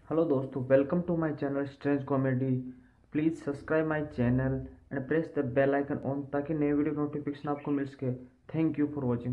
Hello दोस्तों, welcome to my channel strange comedy. Please subscribe my channel and press the bell icon on ताकि नए video notification आपको मिल सके। Thank you for watching.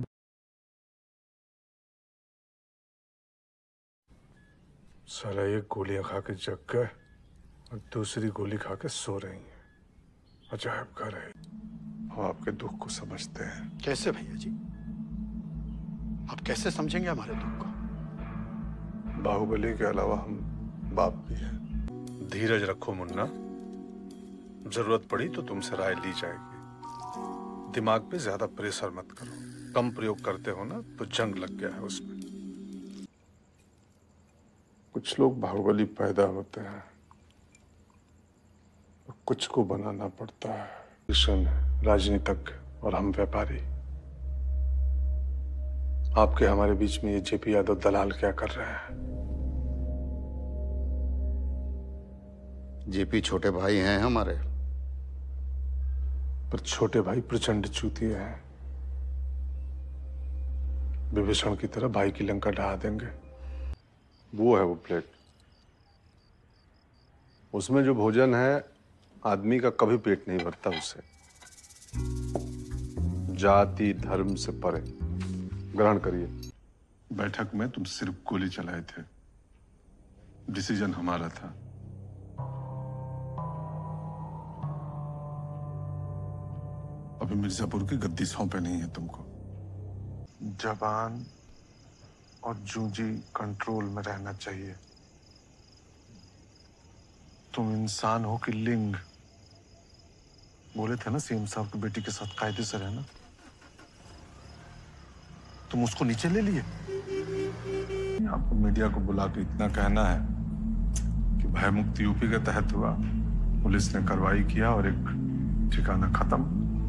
साला एक गोलियां खा के जग गए और दूसरी गोली खा के सो रही हैं। अजायब घर है। हम आपके दुख को समझते हैं। कैसे भैया जी? आप कैसे समझेंगे हमारे दुख को? बाहुबली के अलावा हम बाप भी हैं। धीरज रखो मुन्ना, जरूरत पड़ी तो तुमसे राय ली जाएगी। दिमाग पे ज्यादा प्रेशर मत करो। कम प्रयोग करते हो ना तो जंग लग गया है उसमें। कुछ लोग बाहुबली पैदा होते हैं, कुछ को बनाना पड़ता है। किशन राजनीतिक और हम व्यापारी। आपके हमारे बीच में ये जेपी यादव दलाल क्या कर रहे हैं? जेपी छोटे भाई हैं हमारे। पर छोटे भाई प्रचंड चूतिए हैं। विभीषण की तरह भाई की लंका ढहा देंगे। वो है वो प्लेट, उसमें जो भोजन है आदमी का कभी पेट नहीं भरता उससे। जाति धर्म से परे। ग्रहण करिए। बैठक में तुम सिर्फ गोली चलाए थे, डिसीजन हमारा था। अभी मिर्जापुर की गद्दी सौंपे नहीं है तुमको। जवान और जूझी कंट्रोल में रहना चाहिए। तुम इंसान हो कि लिंग? बोले थे ना सीएम साहब की बेटी के साथ कायदे से रहना। तुम उसको नीचे ले लिए। आपको मीडिया को बुला के इतना कहना है कि भय मुक्ति यूपी के तहत हुआ, पुलिस ने कार्रवाई किया और एक ठिकाना खत्म।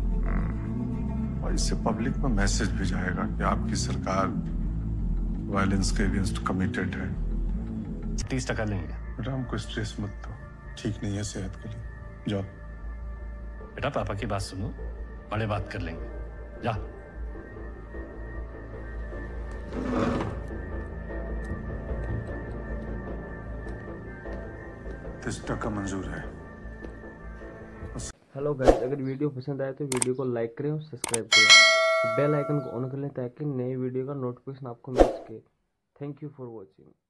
और इससे पब्लिक में मैसेज भी जाएगा कि आपकी सरकार वायलेंस के अगेंस्ट कमिटेड है। 30% लेंगे। बेटा हमको स्ट्रेस मत दो, ठीक नहीं है सेहत के लिए। जाओ बेटा, पापा की बात सुनो, बड़े बात कर लेंगे। जा। 30% मंजूर है। हेलो गाइस, अगर वीडियो पसंद आए तो वीडियो को लाइक करें और सब्सक्राइब करें। बेल आइकन को ऑन कर लें ताकि नए वीडियो का नोटिफिकेशन आपको मिल सके। Thank you for watching.